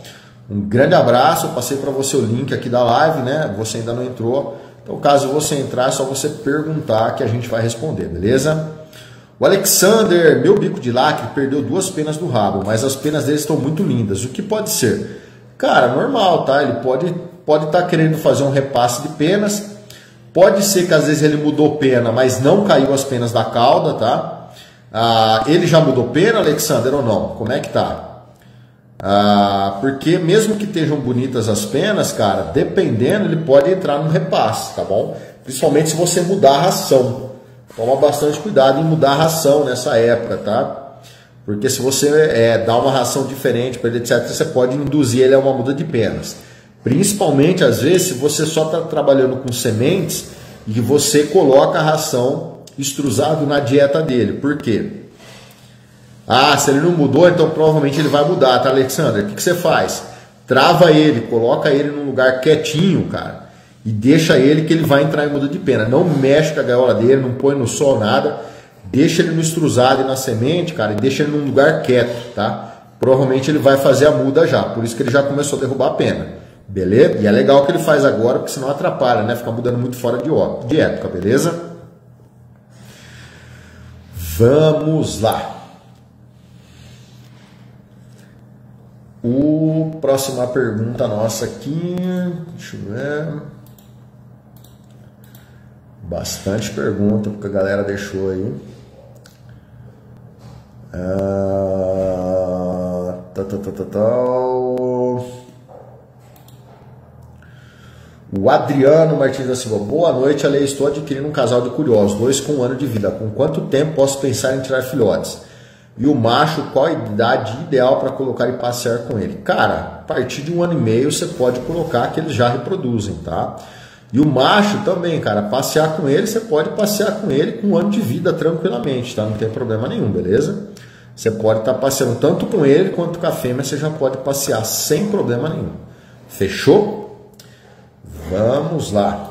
Speaker 1: Um grande abraço, eu passei para você o link aqui da live, né? Você ainda não entrou, então caso você entrar, é só você perguntar que a gente vai responder, beleza? O Alexander, meu bico de lacre, perdeu duas penas do rabo, mas as penas dele estão muito lindas. O que pode ser? Cara, normal, tá? Ele pode pode estar querendo fazer um repasse de penas. Pode ser que às vezes ele mudou pena, mas não caiu as penas da cauda, tá? Ah, ele já mudou pena, Alexander, ou não? Como é que tá? Ah, porque mesmo que estejam bonitas as penas, cara, dependendo, ele pode entrar num repasse, tá bom? Principalmente se você mudar a ração. Toma bastante cuidado em mudar a ração nessa época, tá? Porque se você é, dá uma ração diferente para ele, etcétera, você pode induzir ele a uma muda de penas. Principalmente, às vezes, se você só está trabalhando com sementes e você coloca a ração extrusado na dieta dele. Por quê? Ah, se ele não mudou, então provavelmente ele vai mudar, tá, Alexander? O que, que você faz? Trava ele, coloca ele num lugar quietinho, cara. E deixa ele que ele vai entrar em muda de pena. Não mexe com a gaiola dele, não põe no sol nada. Deixa ele no extrusado e na semente, cara, e deixa ele num lugar quieto, tá? Provavelmente ele vai fazer a muda já. Por isso que ele já começou a derrubar a pena. Beleza? E é legal que ele faz agora, porque senão atrapalha, né? Fica mudando muito fora de, de época, beleza? Vamos lá. O próxima pergunta nossa aqui. Deixa eu ver. Bastante pergunta porque a galera deixou aí. Ah, tá, tá, tá, tá, tá. O Adriano Martins da Silva. Boa noite, Ale. Estou adquirindo um casal de curiosos, dois com um ano de vida. Com quanto tempo posso pensar em tirar filhotes? E o macho, qual a idade ideal para colocar e passear com ele? Cara, a partir de um ano e meio você pode colocar que eles já reproduzem, tá? E o macho também, cara, passear com ele, você pode passear com ele com um ano de vida tranquilamente, tá? Não tem problema nenhum, beleza? Você pode estar passeando tanto com ele quanto com a fêmea, você já pode passear sem problema nenhum. Fechou? Vamos lá.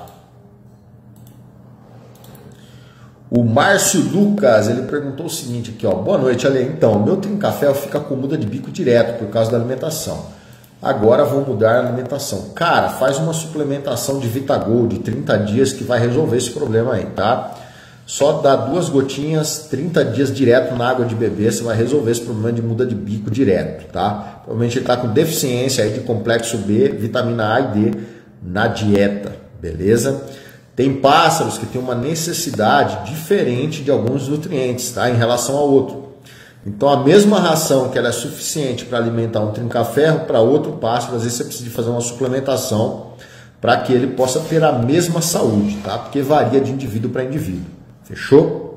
Speaker 1: O Márcio Lucas, ele perguntou o seguinte aqui, ó. Boa noite, Ale. Então, meu trincafé fica com muda de bico direto por causa da alimentação. Agora vou mudar a alimentação. Cara, faz uma suplementação de Vitagol de trinta dias que vai resolver esse problema aí, tá? Só dá duas gotinhas, trinta dias direto na água de bebê, você vai resolver esse problema de muda de bico direto, tá? Provavelmente ele está com deficiência aí de complexo B, vitamina A e D na dieta, beleza? Tem pássaros que têm uma necessidade diferente de alguns nutrientes, tá? Em relação ao outro. Então, a mesma ração que ela é suficiente para alimentar um trinca-ferro, para outro pássaro, às vezes você precisa fazer uma suplementação para que ele possa ter a mesma saúde, tá? Porque varia de indivíduo para indivíduo. Fechou?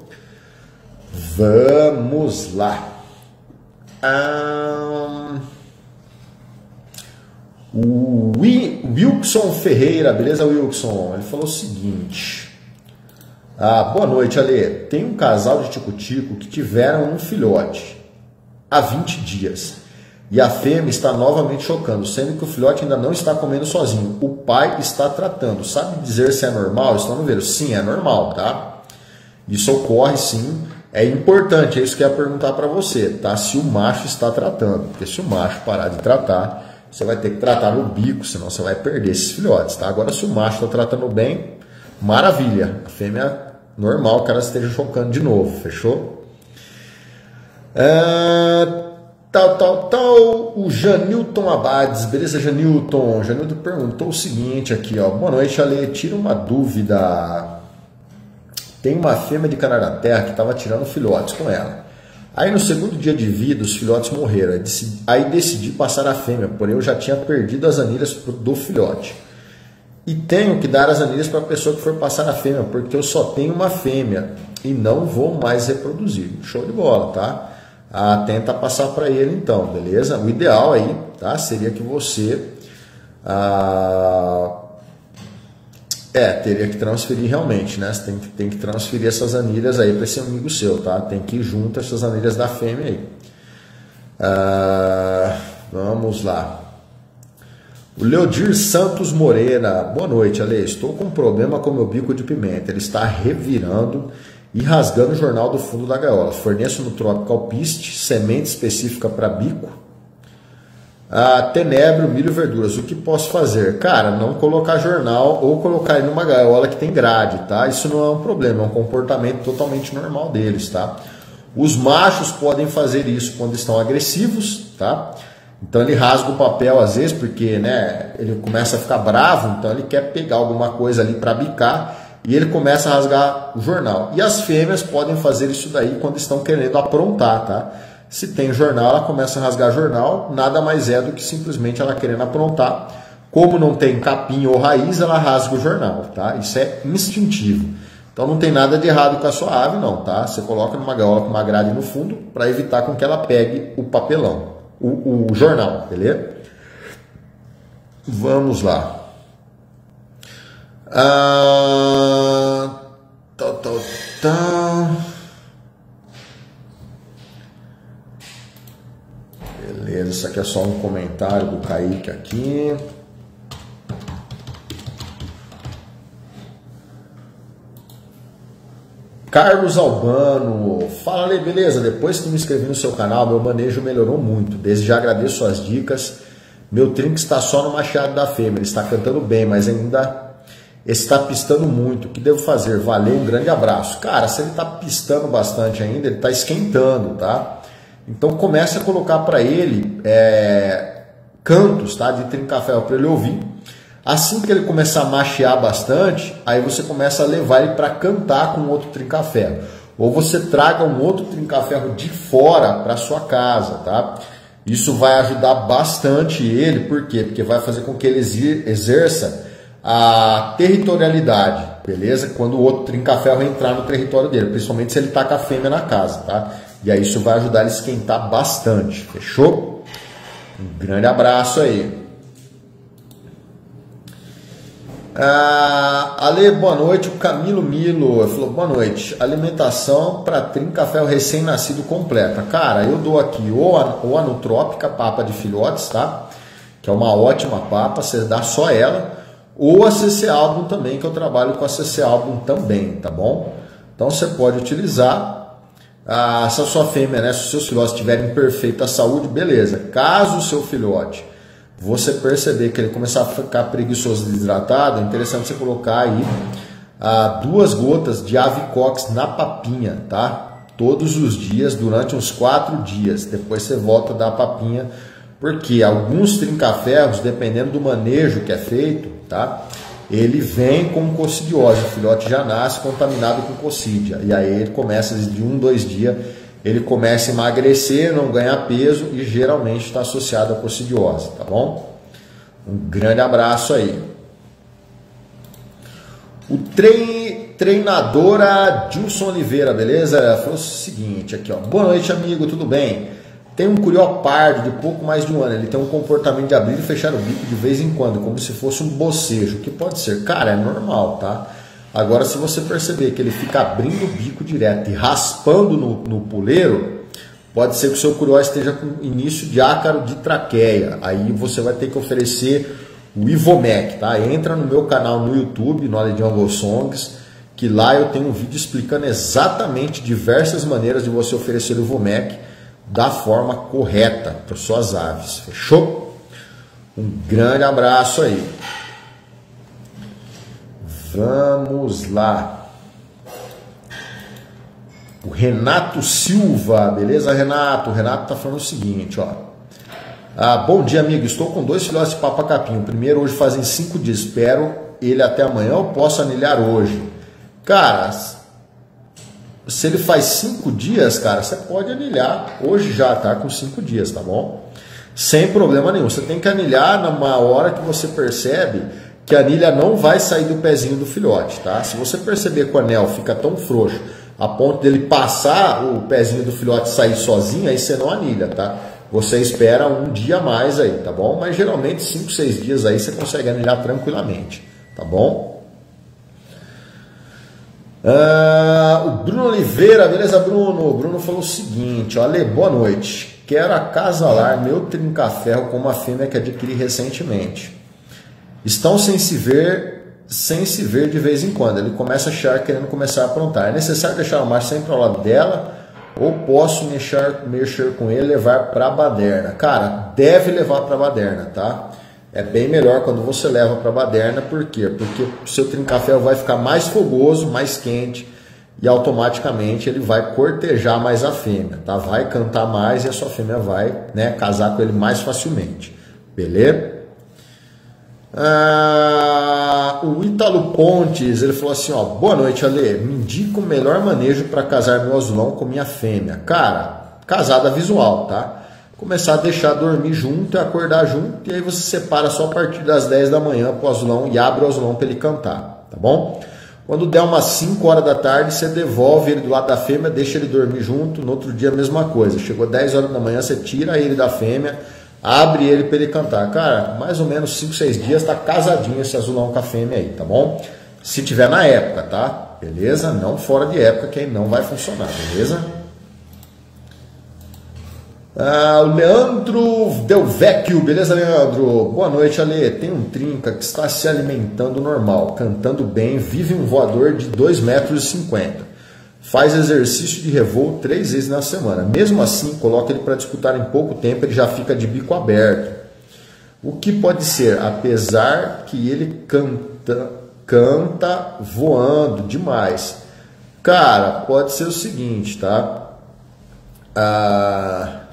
Speaker 1: Vamos lá. Ah, o Wilson Ferreira, beleza, Wilson? Ele falou o seguinte... Ah, boa noite, Ale. Tem um casal de tico-tico que tiveram um filhote há vinte dias e a fêmea está novamente chocando, sendo que o filhote ainda não está comendo sozinho. O pai está tratando. Sabe dizer se é normal? Estão no ver? Sim, é normal, tá? Isso ocorre sim. É importante, é isso que eu ia perguntar para você, tá? Se o macho está tratando. Porque se o macho parar de tratar, você vai ter que tratar no bico, senão você vai perder esses filhotes, tá? Agora, se o macho está tratando bem, maravilha. A fêmea... normal que ela esteja chocando de novo, fechou? É, tal, tal, tal. O Janilton Abades, beleza, Janilton? Janilton perguntou o seguinte aqui, ó. Boa noite, Ale. Tira uma dúvida. Tem uma fêmea de Canaraterra que estava tirando filhotes com ela. Aí no segundo dia de vida, os filhotes morreram. Aí decidi, aí decidi passar a fêmea, porém eu já tinha perdido as anilhas do filhote. E tenho que dar as anilhas para a pessoa que for passar a fêmea, porque eu só tenho uma fêmea e não vou mais reproduzir. Show de bola, tá? Ah, tenta passar para ele então, beleza? O ideal aí, tá? Seria que você... Ah, é, teria que transferir realmente, né? Você tem que, tem que transferir essas anilhas aí para esse amigo seu, tá? Tem que ir junto essas anilhas da fêmea aí. Ah, vamos lá. O Leodir Santos Moreira, boa noite, Ale. Estou com um problema com meu bico de pimenta. Ele está revirando e rasgando o jornal do fundo da gaiola. Forneço no Tropical Piste, semente específica para bico. Ah, tenebro, milho e verduras. O que posso fazer? Cara, não colocar jornal ou colocar ele numa gaiola que tem grade, tá? Isso não é um problema, é um comportamento totalmente normal deles, tá? Os machos podem fazer isso quando estão agressivos, tá? Então ele rasga o papel às vezes porque, né, ele começa a ficar bravo, então ele quer pegar alguma coisa ali para bicar e ele começa a rasgar o jornal. E as fêmeas podem fazer isso daí quando estão querendo aprontar, tá? Se tem jornal, ela começa a rasgar jornal, nada mais é do que simplesmente ela querendo aprontar. Como não tem capim ou raiz, ela rasga o jornal, tá? Isso é instintivo. Então não tem nada de errado com a sua ave, não, tá? Você coloca numa gaiola com uma grade no fundo para evitar com que ela pegue o papelão, o, o jornal, beleza? Vamos lá. Ah, tá, tá, tá. Beleza, isso aqui é só um comentário do Kaique aqui. Carlos Albano, fala aí, beleza? Depois que me inscrevi no seu canal, meu manejo melhorou muito. Desde já agradeço suas dicas. Meu trinco está só no machado da fêmea, ele está cantando bem, mas ainda está pistando muito. O que devo fazer? Valeu, um grande abraço. Cara, se ele está pistando bastante ainda, ele está esquentando, tá? Então comece a colocar para ele é, cantos, tá? De trinca-ferro para ele ouvir. Assim que ele começar a machear bastante, aí você começa a levar ele para cantar com outro trinca-ferro. Ou você traga um outro trinca-ferro de fora para sua casa, tá? Isso vai ajudar bastante ele, por quê? Porque vai fazer com que ele exerça a territorialidade, beleza? Quando o outro trinca-ferro entrar no território dele, principalmente se ele tá com a fêmea na casa, tá? E aí isso vai ajudar ele a esquentar bastante, fechou? Um grande abraço aí. Ah, Ale, boa noite. O Camilo Milo falou, boa noite. Alimentação para trinca-ferro recém-nascido completa. Cara, eu dou aqui ou a, ou a Nutrópica, papa de filhotes, tá? Que é uma ótima papa, você dá só ela. Ou a C C Album também, que eu trabalho com a C C Album também, tá bom? Então você pode utilizar. Ah, se a sua fêmea, né, se os seus filhotes estiverem em perfeita saúde, beleza. Caso o seu filhote você perceber que ele começar a ficar preguiçoso e desidratado, é interessante você colocar aí ah, duas gotas de Avicox na papinha, tá? Todos os dias, durante uns quatro dias. Depois você volta a dar a papinha, porque alguns trinca-ferros, dependendo do manejo que é feito, tá? Ele vem com cocidiose, o filhote já nasce contaminado com cocídia. E aí ele começa de um, dois dias, ele começa a emagrecer, não ganhar peso e geralmente está associado à cocidiose, tá bom? Um grande abraço aí. O trein, treinadora Dilson Oliveira, beleza? Ela falou o seguinte aqui, ó. Boa noite, amigo, tudo bem? Tem um curió pardo de pouco mais de um ano. Ele tem um comportamento de abrir e fechar o bico de vez em quando, como se fosse um bocejo. O que pode ser? Cara, é normal, tá? Agora, se você perceber que ele fica abrindo o bico direto e raspando no, no puleiro, pode ser que o seu curió esteja com início de ácaro de traqueia. Aí você vai ter que oferecer o Ivomec, tá? Entra no meu canal no YouTube, Knowledge Jungle Songs, que lá eu tenho um vídeo explicando exatamente diversas maneiras de você oferecer o Ivomec da forma correta para suas aves. Fechou? Um grande abraço aí. Vamos lá. O Renato Silva, beleza, Renato? O Renato está falando o seguinte, ó. Ah, bom dia, amigo. Estou com dois filhotes de papa-capim. O primeiro hoje fazem cinco dias. Espero ele até amanhã. Eu posso anilhar hoje. Cara, se ele faz cinco dias, cara, você pode anilhar. Hoje já tá com cinco dias, tá bom? Sem problema nenhum. Você tem que anilhar numa hora que você percebe que a anilha não vai sair do pezinho do filhote, tá? Se você perceber que o anel fica tão frouxo a ponto dele passar o pezinho do filhote sair sozinho, aí você não anilha, tá? Você espera um dia a mais aí, tá bom? Mas geralmente cinco, seis dias aí você consegue anilhar tranquilamente, tá bom? Ah, o Bruno Oliveira, beleza, Bruno? O Bruno falou o seguinte, ó, Ale, boa noite. Quero acasalar meu trinca-ferro com uma fêmea que adquiri recentemente. Estão sem se ver, sem se ver de vez em quando. Ele começa a achar querendo começar a aprontar. É necessário deixar o macho sempre ao lado dela ou posso mexer, mexer com ele e levar para a baderna? Cara, deve levar para a baderna, tá? É bem melhor quando você leva para a baderna, por quê? Porque o seu trincafé vai ficar mais fogoso, mais quente, e automaticamente ele vai cortejar mais a fêmea, tá? Vai cantar mais e a sua fêmea vai, né, casar com ele mais facilmente, beleza? Ah, o Ítalo Pontes, ele falou assim, ó, boa noite, Ale, me indica o melhor manejo para casar meu azulão com minha fêmea. Cara, casada visual, tá? Começar a deixar dormir junto e acordar junto, e aí você separa só a partir das dez da manhã pro azulão e abre o azulão para ele cantar, tá bom? Quando der umas cinco horas da tarde, você devolve ele do lado da fêmea, deixa ele dormir junto, no outro dia a mesma coisa. Chegou dez horas da manhã, você tira ele da fêmea, abre ele para ele cantar. Cara, mais ou menos cinco, seis dias tá casadinho esse azulão com a fêmea aí, tá bom? Se tiver na época, tá? Beleza? Não fora de época, que aí não vai funcionar, beleza? Ah, o Leandro Delvecchio, beleza, Leandro? Boa noite, Ale. Tem um trinca que está se alimentando normal, cantando bem, vive um voador de dois metros e cinquenta. Faz exercício de revoo três vezes na semana. Mesmo assim, coloca ele para disputar em pouco tempo, ele já fica de bico aberto. O que pode ser? Apesar que ele canta, canta voando demais. Cara, pode ser o seguinte, tá? Ah...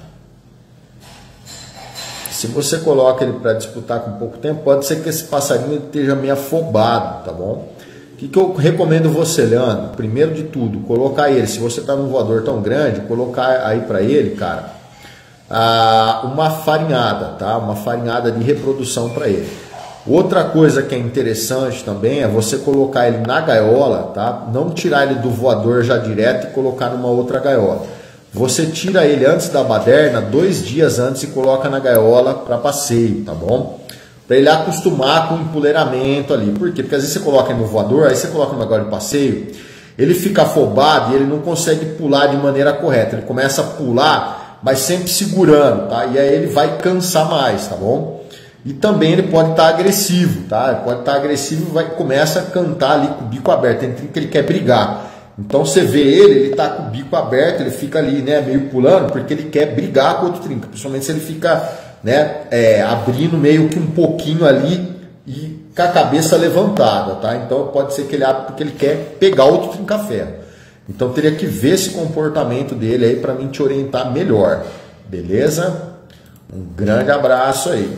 Speaker 1: Se você coloca ele para disputar com pouco tempo, pode ser que esse passarinho esteja meio afobado, tá bom? O que, que eu recomendo você, Leandro? Primeiro de tudo, colocar ele, se você está num voador tão grande, colocar aí para ele, cara, uma farinhada, tá? Uma farinhada de reprodução para ele. Outra coisa que é interessante também é você colocar ele na gaiola, tá? Não tirar ele do voador já direto e colocar numa outra gaiola. Você tira ele antes da baderna, dois dias antes, e coloca na gaiola para passeio, tá bom? Para ele acostumar com o empoleiramento ali. Por quê? Porque às vezes você coloca ele no voador, aí você coloca numa gaiola de passeio, ele fica afobado e ele não consegue pular de maneira correta. Ele começa a pular, mas sempre segurando, tá? E aí ele vai cansar mais, tá bom? E também ele pode estar agressivo, tá? Ele pode estar agressivo e vai, começa a cantar ali com o bico aberto. Tem que ele quer brigar. Então você vê ele, ele está com o bico aberto, ele fica ali, né, meio pulando, porque ele quer brigar com outro trinca, principalmente se ele fica, né, é, abrindo meio que um pouquinho ali e com a cabeça levantada, tá? Então pode ser que ele abra porque ele quer pegar outro trinca-ferro. Então teria que ver esse comportamento dele aí para mim te orientar melhor, beleza? Um grande abraço aí.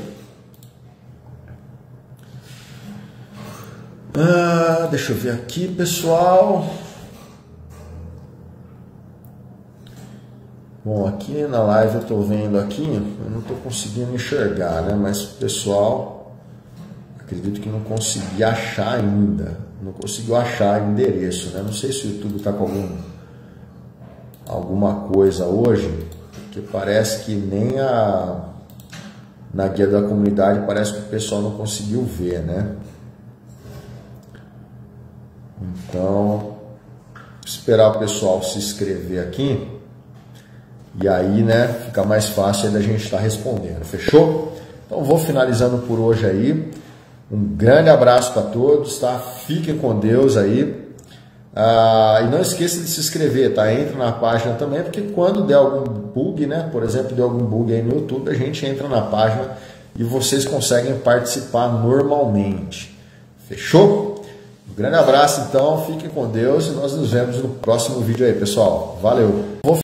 Speaker 1: Ah, deixa eu ver aqui, pessoal. Bom, aqui na live eu estou vendo aqui, eu não estou conseguindo enxergar, né? Mas o pessoal, acredito que não consegui achar ainda, não conseguiu achar o endereço, né? Não sei se o YouTube está com algum, alguma coisa hoje, porque parece que nem a, na guia da comunidade parece que o pessoal não conseguiu ver, né? Então, esperar o pessoal se inscrever aqui. E aí, né, fica mais fácil da gente estar respondendo, fechou? Então vou finalizando por hoje aí. Um grande abraço para todos, tá? Fiquem com Deus aí. Ah, e não esqueça de se inscrever, tá? Entra na página também, porque quando der algum bug, né, por exemplo, der algum bug aí no YouTube, a gente entra na página e vocês conseguem participar normalmente. Fechou? Um grande abraço, então. Fiquem com Deus e nós nos vemos no próximo vídeo aí, pessoal. Valeu! Vou